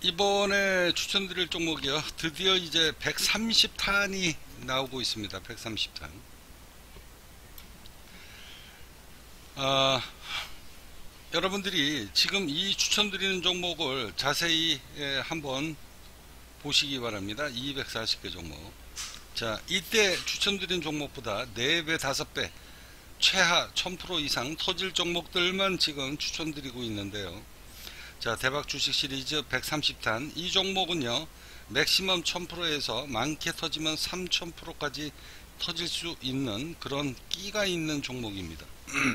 이번에 추천드릴 종목이요. 드디어 이제 130탄이 나오고 있습니다. 130탄. 여러분들이 지금 이 추천드리는 종목을 자세히 한번 보시기 바랍니다. 240개 종목. 자, 이때 추천드린 종목보다 4배, 5배, 최하 1000% 이상 터질 종목들만 지금 추천드리고 있는데요. 자, 대박 주식 시리즈 130탄. 이 종목은요, 맥시멈 1000%에서 많게 터지면 3000%까지 터질 수 있는 그런 끼가 있는 종목입니다.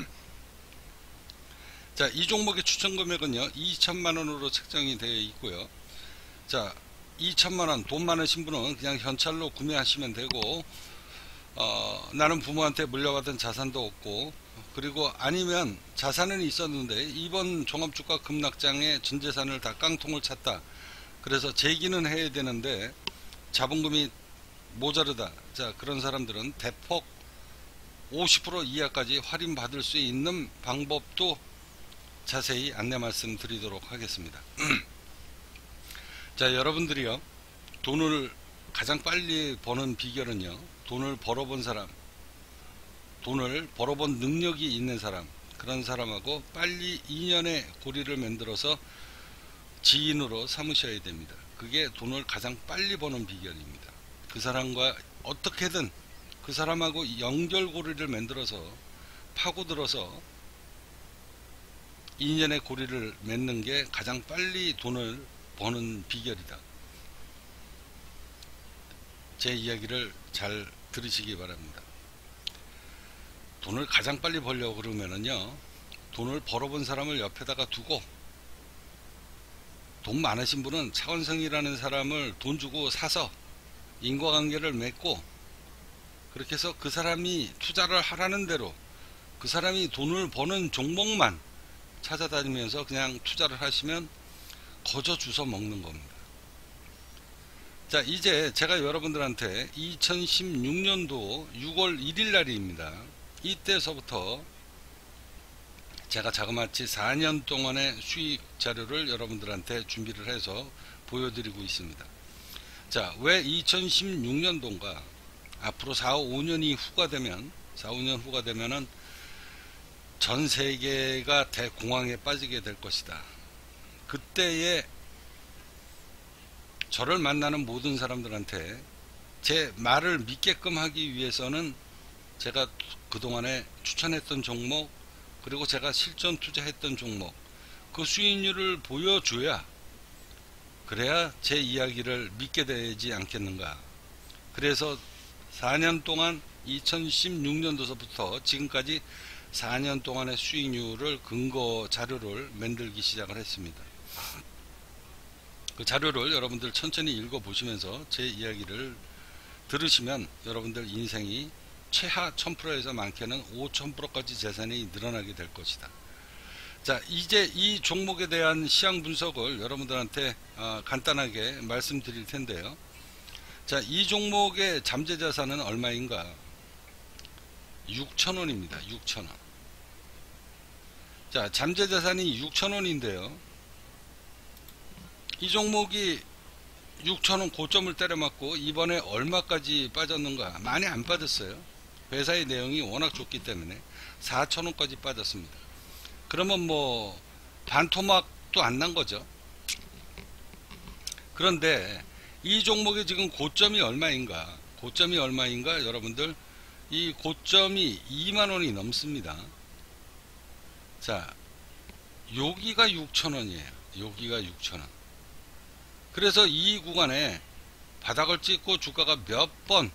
자, 이 종목의 추천 금액은요, 2천만원으로 책정이 되어 있고요. 자, 2천만원 돈 많으신 분은 그냥 현찰로 구매하시면 되고, 나는 부모한테 물려받은 자산도 없고, 그리고 아니면 자산은 있었는데 이번 종합주가 급락장에 전재산을 다 깡통을 찼다. 그래서 재기는 해야 되는데 자본금이 모자르다. 자, 그런 사람들은 대폭 50% 이하까지 할인 받을 수 있는 방법도 자세히 안내 말씀드리도록 하겠습니다. 자, 여러분들이요, 돈을 가장 빨리 버는 비결은요, 돈을 벌어본 사람, 돈을 벌어본 능력이 있는 사람, 그런 사람하고 빨리 인연의 고리를 만들어서 지인으로 삼으셔야 됩니다. 그게 돈을 가장 빨리 버는 비결입니다. 그 사람과 어떻게든 그 사람하고 연결고리를 만들어서 파고들어서 인연의 고리를 맺는 게 가장 빨리 돈을 버는 비결이다. 제 이야기를 잘 들으시기 바랍니다. 돈을 가장 빨리 벌려고 그러면은요, 돈을 벌어본 사람을 옆에다가 두고, 돈 많으신 분은 차원성이라는 사람을 돈 주고 사서 인과관계를 맺고, 그렇게 해서 그 사람이 투자를 하라는 대로 그 사람이 돈을 버는 종목만 찾아다니면서 그냥 투자를 하시면 거저 주워 먹는 겁니다. 자, 이제 제가 여러분들한테 2016년도 6월 1일 날입니다. 이때서부터 제가 자그마치 4년 동안의 수익 자료를 여러분들한테 준비를 해서 보여드리고 있습니다. 자, 왜 2016년도인가? 앞으로 4, 5년이 후가 되면, 4, 5년 후가 되면은 전 세계가 대공황에 빠지게 될 것이다. 그때에 저를 만나는 모든 사람들한테 제 말을 믿게끔 하기 위해서는 제가 그동안에 추천했던 종목, 그리고 제가 실전 투자했던 종목, 그 수익률을 보여줘야, 그래야 제 이야기를 믿게 되지 않겠는가. 그래서 4년 동안 2016년도서부터 지금까지 4년 동안의 수익률을 근거 자료를 만들기 시작을 했습니다. 그 자료를 여러분들 천천히 읽어보시면서 제 이야기를 들으시면 여러분들 인생이 최하 1000%에서 많게는 5000%까지 재산이 늘어나게 될 것이다. 자, 이제 이 종목에 대한 시황 분석을 여러분들한테 간단하게 말씀드릴 텐데요. 자, 이 종목의 잠재 자산은 얼마인가? 6,000원입니다. 6,000원. 자, 잠재 자산이 6,000원인데요. 이 종목이 6,000원 고점을 때려맞고 이번에 얼마까지 빠졌는가? 많이 안 빠졌어요. 회사의 내용이 워낙 좋기 때문에 4,000원까지 빠졌습니다. 그러면 뭐 반토막도 안 난 거죠. 그런데 이 종목의 지금 고점이 얼마인가? 고점이 얼마인가? 여러분들, 이 고점이 2만원이 넘습니다. 자, 여기가 6,000원이에요. 여기가 6,000원. 그래서 이 구간에 바닥을 찍고 주가가 몇 번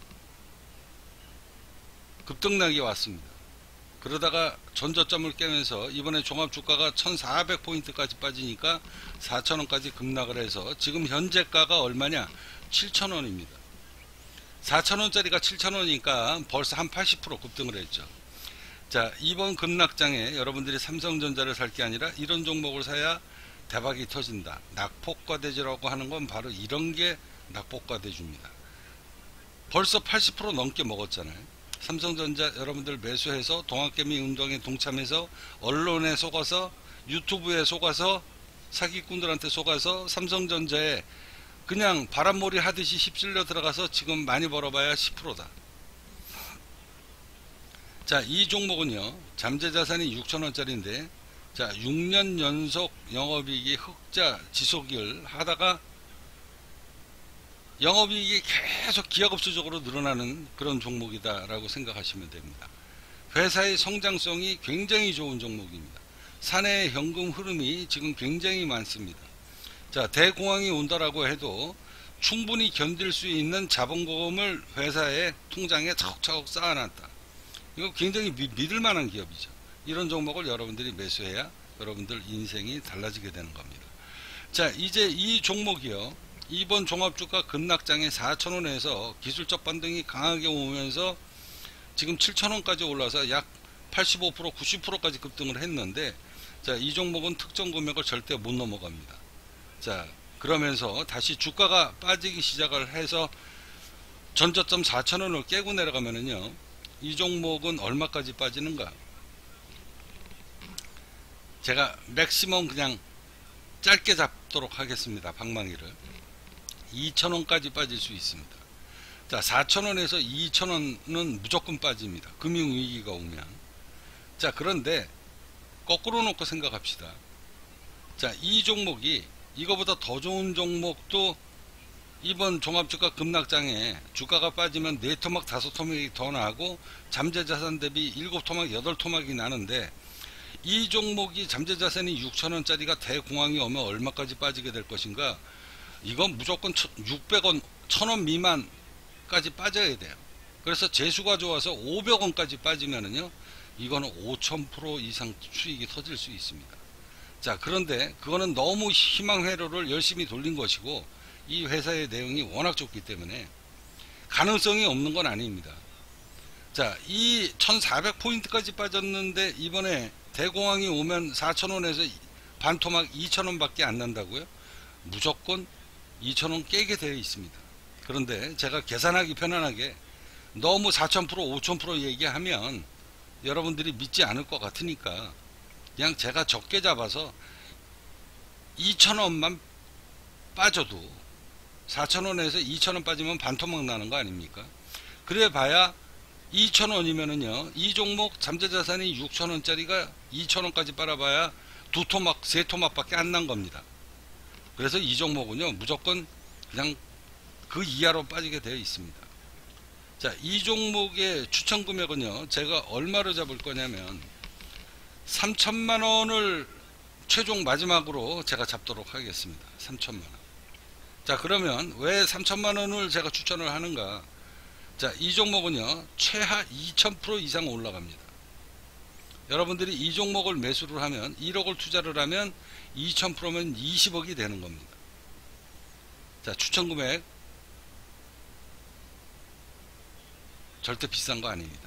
급등락이 왔습니다. 그러다가 전저점을 깨면서 이번에 종합주가가 1400포인트까지 빠지니까 4,000원까지 급락을 해서 지금 현재가가 얼마냐? 7,000원입니다. 4,000원짜리가 7,000원이니까 벌써 한 80% 급등을 했죠. 자, 이번 급락장에 여러분들이 삼성전자를 살 게 아니라 이런 종목을 사야 대박이 터진다. 낙폭과대주라고 하는 건 바로 이런 게 낙폭과대주입니다. 벌써 80% 넘게 먹었잖아요. 삼성전자 여러분들 매수해서 동학개미 운동에 동참해서 언론에 속아서 유튜브에 속아서 사기꾼들한테 속아서 삼성전자에 그냥 바람몰이 하듯이 휩쓸려 들어가서 지금 많이 벌어봐야 10%다. 자, 이 종목은요, 잠재자산이 6천원짜리인데, 자, 6년 연속 영업이익이 흑자 지속을 하다가 영업이익이 계속 기하급수적으로 늘어나는 그런 종목이다라고 생각하시면 됩니다. 회사의 성장성이 굉장히 좋은 종목입니다. 사내의 현금 흐름이 지금 굉장히 많습니다. 자, 대공황이 온다라고 해도 충분히 견딜 수 있는 자본금을 회사의 통장에 차곡차곡 쌓아놨다. 이거 굉장히 믿을 만한 기업이죠. 이런 종목을 여러분들이 매수해야 여러분들 인생이 달라지게 되는 겁니다. 자, 이제 이 종목이요, 이번 종합주가 급락장에 4,000원에서 기술적 반등이 강하게 오면서 지금 7,000원까지 올라서 약 85%, 90%까지 급등을 했는데, 자, 이 종목은 특정 금액을 절대 못 넘어갑니다. 자, 그러면서 다시 주가가 빠지기 시작을 해서 전저점 4,000원을 깨고 내려가면은요, 이 종목은 얼마까지 빠지는가? 제가 맥시멈 그냥 짧게 잡도록 하겠습니다. 방망이를 2,000원까지 빠질 수 있습니다. 자, 4,000원에서 2,000원은 무조건 빠집니다. 금융위기가 오면. 자, 그런데 거꾸로 놓고 생각합시다. 자, 이 종목이 이거보다 더 좋은 종목도 이번 종합주가 급락장에 주가가 빠지면 4토막 5토막이 더 나고 잠재자산 대비 7토막 8토막이 나는데, 이 종목이 잠재자산이 6,000원짜리가 대공황이 오면 얼마까지 빠지게 될 것인가? 이건 무조건 600원, 1,000원 미만까지 빠져야 돼요. 그래서 재수가 좋아서 500원까지 빠지면은요, 이거는 5,000% 이상 수익이 터질 수 있습니다. 자, 그런데 그거는 너무 희망회로를 열심히 돌린 것이고, 이 회사의 내용이 워낙 좋기 때문에 가능성이 없는 건 아닙니다. 자, 이 1,400포인트까지 빠졌는데 이번에 대공황이 오면 4,000원에서 반토막 2,000원 밖에 안 난다고요? 무조건 2,000원 깨게 되어 있습니다. 그런데 제가 계산하기 편안하게 너무 4,000%, 5,000% 얘기하면 여러분들이 믿지 않을 것 같으니까 그냥 제가 적게 잡아서 2,000원만 빠져도 4,000원에서 2,000원 빠지면 반토막 나는 거 아닙니까? 그래 봐야 2,000원이면은요, 이 종목 잠재자산이 6,000원짜리가 2,000원까지 빨아봐야 2토막, 3토막 밖에 안 난 겁니다. 그래서 이 종목은요, 무조건 그냥 그 이하로 빠지게 되어 있습니다. 자, 이 종목의 추천 금액은요, 제가 얼마로 잡을 거냐면 3,000만원을 최종 마지막으로 제가 잡도록 하겠습니다. 3,000만원. 자, 그러면 왜 3,000만원을 제가 추천을 하는가? 자, 이 종목은요, 최하 2,000% 이상 올라갑니다. 여러분들이 이 종목을 매수를 하면 1억을 투자를 하면 2,000%면 20억이 되는 겁니다. 자, 추천 금액 절대 비싼 거 아닙니다.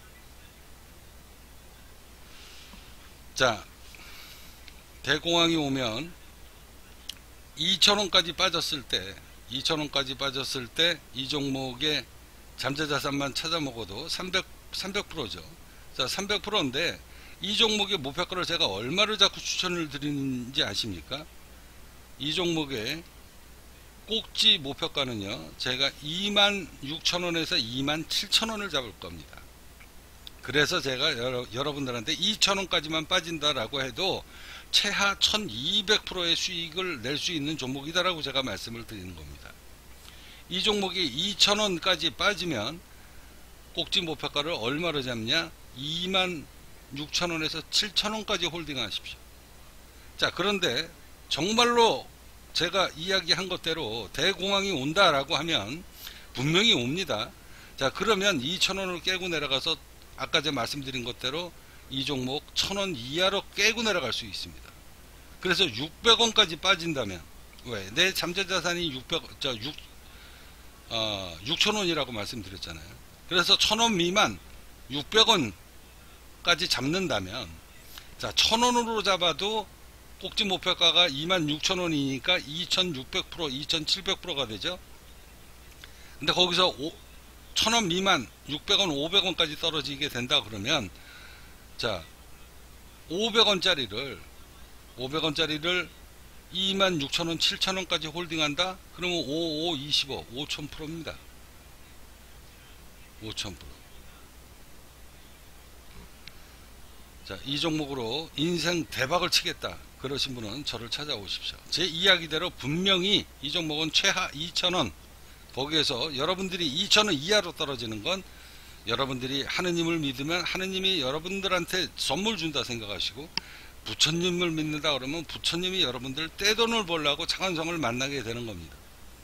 자, 대공황이 오면 2,000원까지 빠졌을 때, 2,000원까지 빠졌을 때 이 종목의 잠재자산만 찾아 먹어도 300%죠. 자, 300%인데 이 종목의 목표가를 제가 얼마를 자꾸 추천을 드리는지 아십니까? 이 종목의 꼭지 목표가는요, 제가 26,000원에서 27,000원을 잡을 겁니다. 그래서 제가 여러분들한테 2,000원까지만 빠진다라고 해도 최하 1200%의 수익을 낼 수 있는 종목이다라고 제가 말씀을 드리는 겁니다. 이 종목이 2,000원까지 빠지면 꼭지 목표가를 얼마로 잡냐? 26,000원에서 7,000원까지 홀딩 하십시오. 자, 그런데 정말로 제가 이야기한 것대로 대공황이 온다라고 하면 분명히 옵니다. 자, 그러면 2,000원을 깨고 내려가서 아까 제가 말씀드린 것대로 이 종목 1,000원 이하로 깨고 내려갈 수 있습니다. 그래서 600원까지 빠진다면, 왜? 내 잠재자산이 6,000원이라고 말씀드렸잖아요. 그래서 1,000원 미만 600원까지 잡는다면, 자, 1,000원으로 잡아도 꼭지 목표가가 26,000원이니까 2,600%, 2,700%가 되죠. 근데 거기서 1,000원 미만 600원, 500원까지 떨어지게 된다 그러면, 자, 500원짜리를 26,000원, 7,000원까지 홀딩한다? 그러면 5525, 5000%입니다. 5000%. 자, 이 종목으로 인생 대박을 치겠다 그러신 분은 저를 찾아오십시오. 제 이야기대로 분명히 이 종목은 최하 2,000원, 거기에서 여러분들이 2,000원 이하로 떨어지는 건 여러분들이 하느님을 믿으면 하느님이 여러분들한테 선물 준다 생각하시고, 부처님을 믿는다 그러면 부처님이 여러분들 떼돈을 벌려고 차관성을 만나게 되는 겁니다.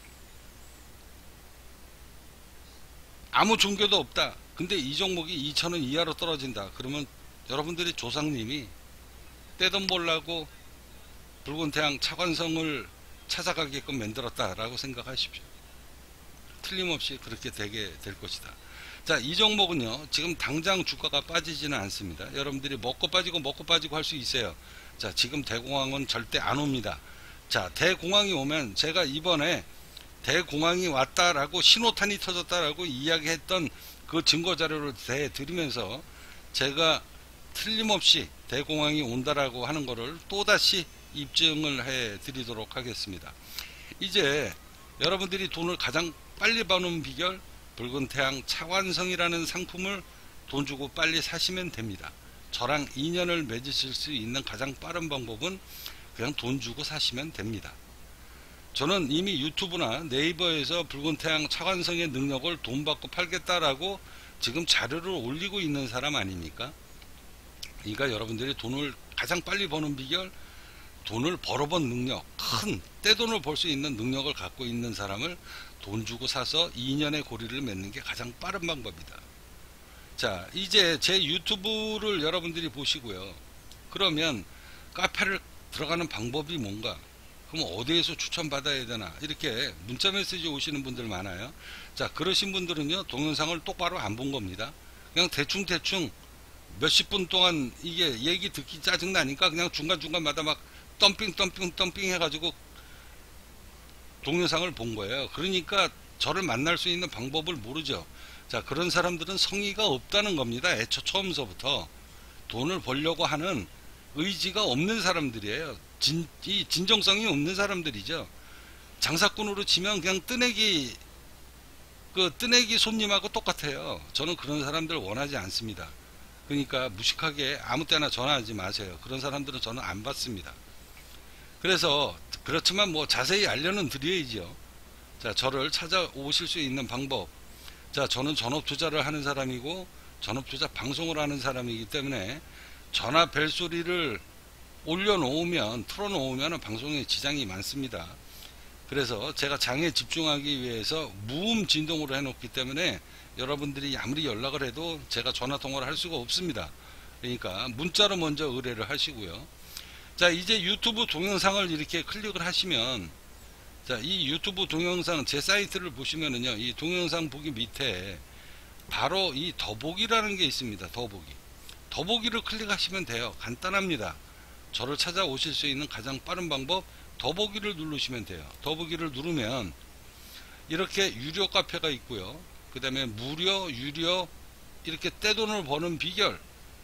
아무 종교도 없다. 근데 이 종목이 2,000원 이하로 떨어진다. 그러면 여러분들이 조상님이 떼돈 벌려고 붉은 태양 차관성을 찾아가게끔 만들었다라고 생각하십시오. 틀림없이 그렇게 되게 될 것이다. 자, 이 종목은요, 지금 당장 주가가 빠지지는 않습니다. 여러분들이 먹고 빠지고 할 수 있어요. 자, 지금 대공황은 절대 안 옵니다. 자, 대공황이 오면 제가 이번에 대공황이 왔다라고 신호탄이 터졌다라고 이야기했던 그 증거 자료를 대드리면서 제가 틀림없이 대공황이 온다라고 하는 거를 또다시 입증을 해 드리도록 하겠습니다. 이제 여러분들이 돈을 가장 빨리 버는 비결, 붉은 태양 차관성이라는 상품을 돈 주고 빨리 사시면 됩니다. 저랑 인연을 맺으실 수 있는 가장 빠른 방법은 그냥 돈 주고 사시면 됩니다. 저는 이미 유튜브나 네이버에서 붉은 태양 차관성의 능력을 돈 받고 팔겠다라고 지금 자료를 올리고 있는 사람 아닙니까? 그러니까 여러분들이 돈을 가장 빨리 버는 비결, 돈을 벌어본 능력, 큰 떼돈을 벌 수 있는 능력을 갖고 있는 사람을 돈 주고 사서 2년의 고리를 맺는 게 가장 빠른 방법이다. 자, 이제 제 유튜브를 여러분들이 보시고요. 그러면 카페를 들어가는 방법이 뭔가? 그럼 어디에서 추천받아야 되나? 이렇게 문자 메시지 오시는 분들 많아요. 자, 그러신 분들은요, 동영상을 똑바로 안 본 겁니다. 그냥 대충 몇십 분 동안 이게 얘기 듣기 짜증나니까 그냥 중간중간마다 막 덤핑 해가지고 동영상을 본 거예요. 그러니까 저를 만날 수 있는 방법을 모르죠. 자, 그런 사람들은 성의가 없다는 겁니다. 애초 처음서부터 돈을 벌려고 하는 의지가 없는 사람들이에요. 진정성이 없는 사람들이죠. 장사꾼으로 치면 그냥 뜨내기 손님하고 똑같아요. 저는 그런 사람들 원하지 않습니다. 그러니까 무식하게 아무 때나 전화하지 마세요. 그런 사람들은 저는 안 받습니다. 그래서 그렇지만 뭐 자세히 알려는 드려야죠. 자, 저를 찾아오실 수 있는 방법. 자, 저는 전업투자를 하는 사람이고 전업투자 방송을 하는 사람이기 때문에 전화 벨소리를 틀어놓으면 방송에 지장이 많습니다. 그래서 제가 장에 집중하기 위해서 무음 진동으로 해놓기 때문에 여러분들이 아무리 연락을 해도 제가 전화 통화를 할 수가 없습니다. 그러니까 문자로 먼저 의뢰를 하시고요. 자, 이제 유튜브 동영상을 이렇게 클릭을 하시면, 자, 이 유튜브 동영상 제 사이트를 보시면은요, 이 동영상 보기 밑에 바로 이 더보기라는 게 있습니다. 더보기를 클릭하시면 돼요. 간단합니다. 저를 찾아오실 수 있는 가장 빠른 방법, 더보기를 누르시면 돼요. 더보기를 누르면 이렇게 유료 카페가 있고요. 그 다음에 무료, 유료, 이렇게 떼돈을 버는 비결,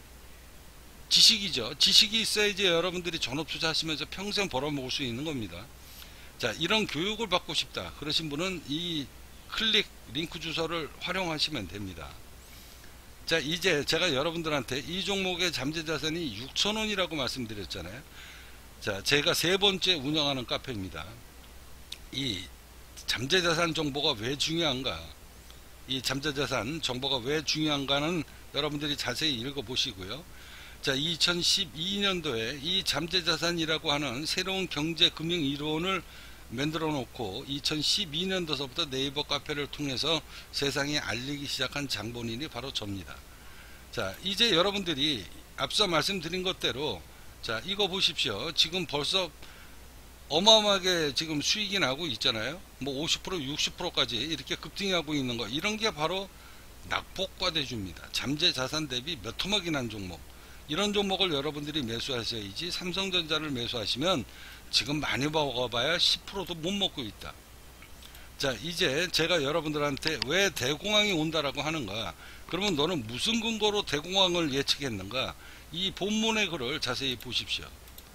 지식이죠. 지식이 있어야지 여러분들이 전업투자 하시면서 평생 벌어먹을 수 있는 겁니다. 자, 이런 교육을 받고 싶다 그러신 분은 이 클릭 링크 주소를 활용하시면 됩니다. 자, 이제 제가 여러분들한테 이 종목의 잠재자산이 6,000원이라고 말씀드렸잖아요. 자, 제가 세 번째 운영하는 카페입니다. 이 잠재자산 정보가 왜 중요한가, 이 잠재자산 정보가 왜 중요한가는 여러분들이 자세히 읽어보시고요. 자, 2012년도에 이 잠재자산이라고 하는 새로운 경제금융 이론을 만들어 놓고 2012년도서부터 네이버 카페를 통해서 세상에 알리기 시작한 장본인이 바로 접니다. 자, 이제 여러분들이 앞서 말씀드린 것대로, 자, 이거 보십시오. 지금 벌써 어마어마하게 지금 수익이 나고 있잖아요. 뭐 50%, 60%까지 이렇게 급등하고 있는 거, 이런 게 바로 낙폭과대주입니다. 잠재자산 대비 몇 토막이 난 종목. 이런 종목을 여러분들이 매수하셔야지, 삼성전자를 매수하시면 지금 많이 먹어봐야 10%도 못 먹고 있다. 자, 이제 제가 여러분들한테 왜 대공황이 온다라고 하는가, 그러면 너는 무슨 근거로 대공황을 예측했는가, 이 본문의 글을 자세히 보십시오.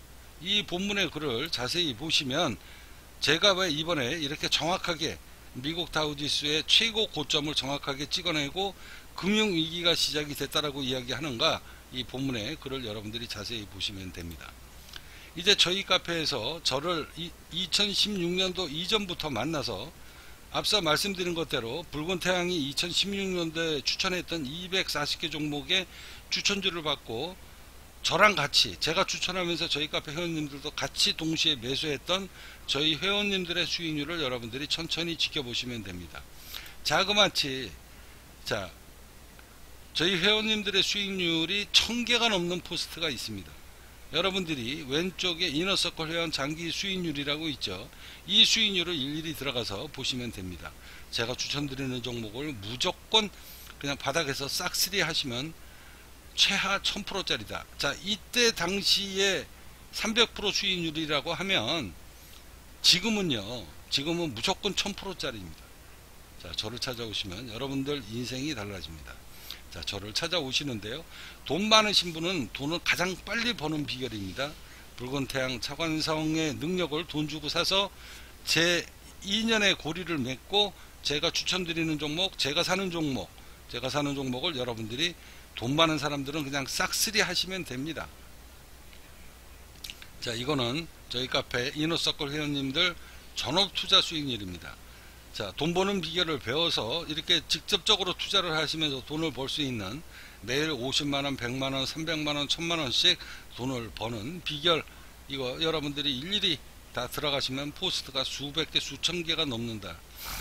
이 본문의 글을 자세히 보시면 제가 왜 이번에 이렇게 정확하게 미국 다우지수의 최고 고점을 정확하게 찍어내고 금융위기가 시작이 됐다라고 이야기하는가, 이 본문의 글을 여러분들이 자세히 보시면 됩니다. 이제 저희 카페에서 저를 2016년도 이전부터 만나서 앞서 말씀드린 것대로 붉은 태양이 2016년도에 추천했던 240개 종목의 추천주를 받고 저랑 같이, 제가 추천하면서 저희 카페 회원님들도 같이 동시에 매수했던 저희 회원님들의 수익률을 여러분들이 천천히 지켜보시면 됩니다. 자그마치, 자, 저희 회원님들의 수익률이 1000개가 넘는 포스트가 있습니다. 여러분들이 왼쪽에 이너서클 회원 장기 수익률이라고 있죠. 이 수익률을 일일이 들어가서 보시면 됩니다. 제가 추천드리는 종목을 무조건 그냥 바닥에서 싹쓸이 하시면 최하 1000%짜리다. 자, 이때 당시에 300% 수익률이라고 하면 지금은 무조건 1000%짜리입니다. 자, 저를 찾아오시면 여러분들 인생이 달라집니다. 자, 저를 찾아오시는데요. 돈 많으신 분은 돈을 가장 빨리 버는 비결입니다. 붉은 태양 차관성의 능력을 돈 주고 사서 제 2년의 고리를 맺고 제가 추천드리는 종목, 제가 사는 종목을 여러분들이 돈 많은 사람들은 그냥 싹쓸이 하시면 됩니다. 자, 이거는 저희 카페 이너서클 회원님들 전업 투자 수익률입니다. 자, 돈 버는 비결을 배워서 이렇게 직접적으로 투자를 하시면서 돈을 벌 수 있는, 매일 50만원, 100만원, 300만원, 1000만원씩 돈을 버는 비결, 이거 여러분들이 일일이 다 들어가시면 포스트가 수백 개, 수천 개가 넘는다.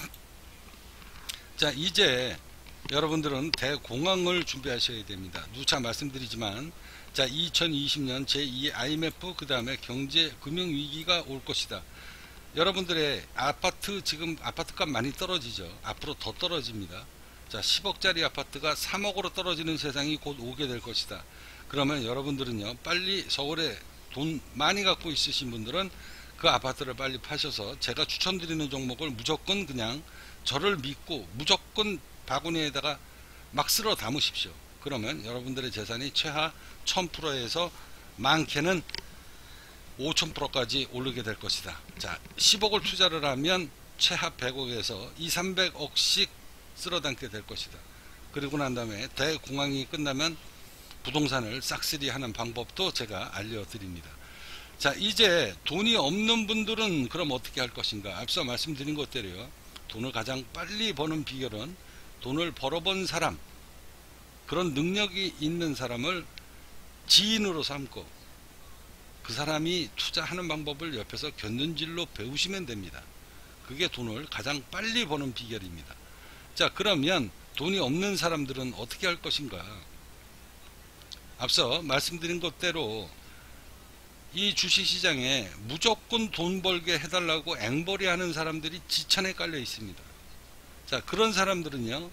자, 이제 여러분들은 대공황을 준비하셔야 됩니다. 누차 말씀드리지만, 자, 2020년 제2의 IMF, 그 다음에 경제 금융위기가 올 것이다. 여러분들의 아파트, 지금 아파트값 많이 떨어지죠. 앞으로 더 떨어집니다. 자, 10억짜리 아파트가 3억으로 떨어지는 세상이 곧 오게 될 것이다. 그러면 여러분들은요, 빨리 서울에 돈 많이 갖고 있으신 분들은 그 아파트를 빨리 파셔서 제가 추천드리는 종목을 무조건 그냥 저를 믿고 무조건 바구니에다가 막 쓸어 담으십시오. 그러면 여러분들의 재산이 최하 1000%에서 많게는 5000%까지 오르게 될 것이다. 자, 10억을 투자를 하면 최하 100억에서 2, 300억씩 쓸어 담게 될 것이다. 그리고 난 다음에 대공황이 끝나면 부동산을 싹쓸이 하는 방법도 제가 알려드립니다. 자, 이제 돈이 없는 분들은 그럼 어떻게 할 것인가? 앞서 말씀드린 것대로요. 돈을 가장 빨리 버는 비결은 돈을 벌어본 사람, 그런 능력이 있는 사람을 지인으로 삼고 그 사람이 투자하는 방법을 옆에서 견눈질로 배우시면 됩니다. 그게 돈을 가장 빨리 버는 비결입니다. 자, 그러면 돈이 없는 사람들은 어떻게 할 것인가? 앞서 말씀드린 것대로 이 주식시장에 무조건 돈 벌게 해달라고 앵벌이 하는 사람들이 지천에 깔려 있습니다. 자, 그런 사람들은요,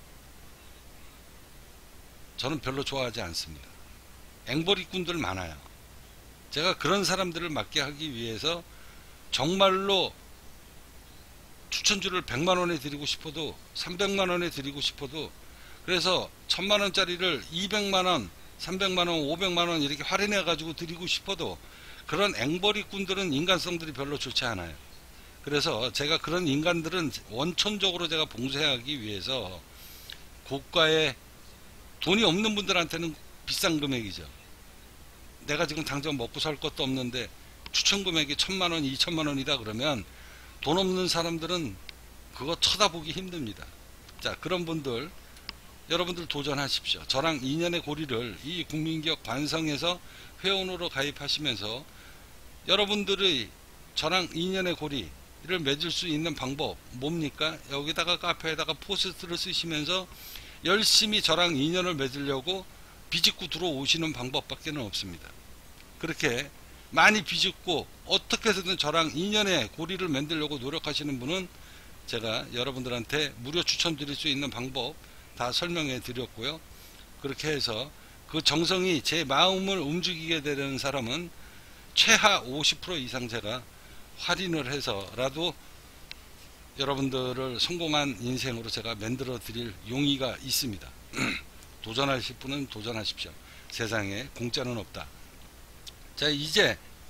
저는 별로 좋아하지 않습니다. 앵벌이꾼들 많아요. 제가 그런 사람들을 맞게 하기 위해서 정말로 추천주를 100만원에 드리고 싶어도 300만원에 드리고 싶어도, 그래서 1000만원짜리를 200만원, 300만원, 500만원 이렇게 할인해 가지고 드리고 싶어도 그런 앵벌이꾼들은 인간성들이 별로 좋지 않아요. 그래서 제가 그런 인간들은 원천적으로 제가 봉쇄하기 위해서 고가의, 돈이 없는 분들한테는 비싼 금액이죠. 내가 지금 당장 먹고 살 것도 없는데 추천 금액이 1000만원, 2000만원이다 그러면 돈 없는 사람들은 그거 쳐다보기 힘듭니다. 자, 그런 분들, 여러분들 도전하십시오. 저랑 2년의 고리를 이 국민기업 관성에서 회원으로 가입하시면서 여러분들의 저랑 2년의 고리를 맺을 수 있는 방법 뭡니까? 여기다가 카페에다가 포스트를 쓰시면서 열심히 저랑 2년을 맺으려고 비집고 들어오시는 방법밖에 없습니다. 그렇게 많이 비집고 어떻게 해서든 저랑 2년의 고리를 만들려고 노력하시는 분은 제가 여러분들한테 무료 추천드릴 수 있는 방법 다 설명해 드렸고요. 그렇게 해서 그 정성이 제 마음을 움직이게 되는 사람은 최하 50% 이상 제가 할인을 해서라도 여러분들을 성공한 인생으로 제가 만들어 드릴 용의가 있습니다. 도전하실 분은 도전하십시오. 세상에 공짜는 없다. 자, 이제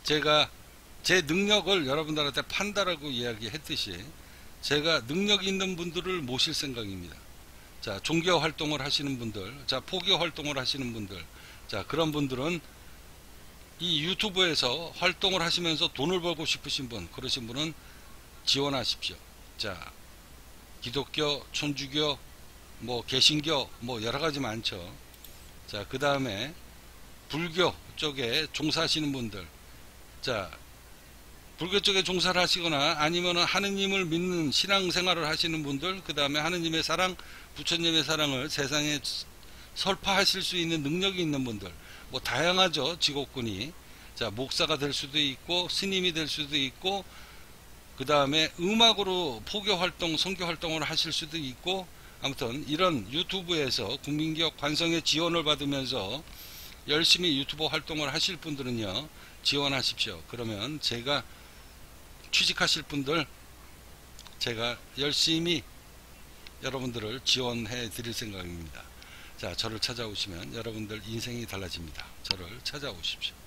제가 제 능력을 여러분들한테 판다라고 이야기했듯이 제가 능력 있는 분들을 모실 생각입니다. 자, 종교 활동을 하시는 분들, 자, 포교 활동을 하시는 분들, 자, 그런 분들은 이 유튜브에서 활동을 하시면서 돈을 벌고 싶으신 분, 그러신 분은 지원하십시오. 자, 기독교, 천주교, 뭐 개신교, 뭐 여러 가지 많죠. 자, 그 다음에 불교 쪽에 종사하시는 분들, 자, 불교 쪽에 종사를 하시거나 아니면 하느님을 믿는 신앙생활을 하시는 분들, 그 다음에 하느님의 사랑, 부처님의 사랑을 세상에 설파하실 수 있는 능력이 있는 분들, 뭐 다양하죠. 직업군이. 자, 목사가 될 수도 있고 스님이 될 수도 있고, 그 다음에 음악으로 포교 활동, 선교 활동을 하실 수도 있고, 아무튼 이런 유튜브에서 국민기업 관성의 지원을 받으면서 열심히 유튜버 활동을 하실 분들은요, 지원하십시오. 그러면 제가 취직하실 분들, 제가 열심히 여러분들을 지원해 드릴 생각입니다. 자, 저를 찾아오시면 여러분들 인생이 달라집니다. 저를 찾아오십시오.